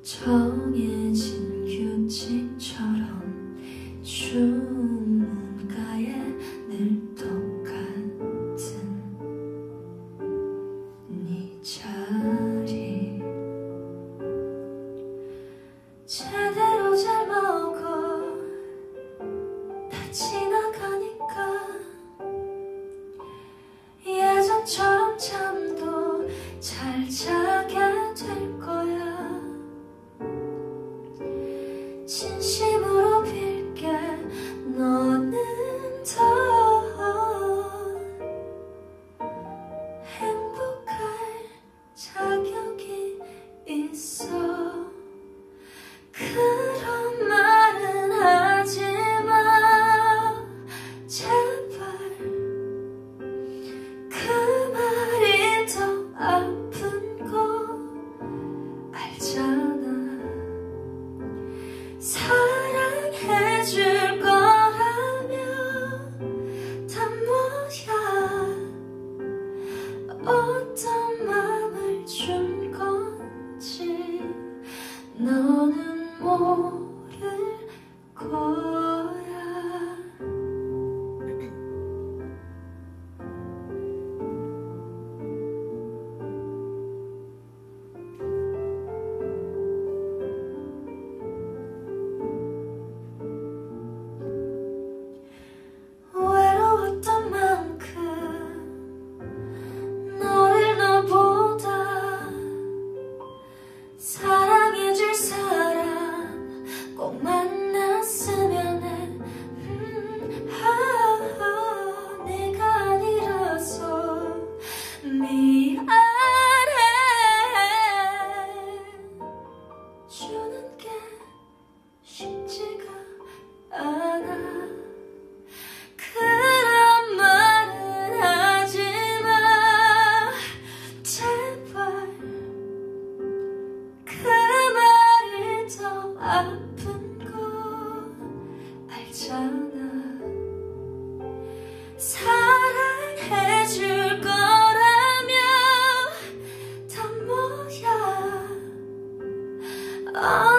정해진 규칙처럼 주문가에 늘 똑같은 네 자리 제대로 잘 먹어 다 지나가니까 예전처럼 잠도 잘 자게 될 거야. 진심으로 빌게 너는 더 행복할 자격이 있어. 그런 말은 하지마 제발. 그 말이 더 아픈 거 알잖아. 사랑해줄 거라면 다 뭐야. 어떤 맘을 준 건지 너는 모를 거야. 외로웠던 만큼 너를 너보다 사랑해줄 사람 꼭 만났으면 해. 내가 아니라서 미안해. 주는 게 쉽지가 않아. 그런 말은 하지마 제발. 그 말이 더 아픈 거 알잖아. 사랑해줄 거라면 다 뭐야.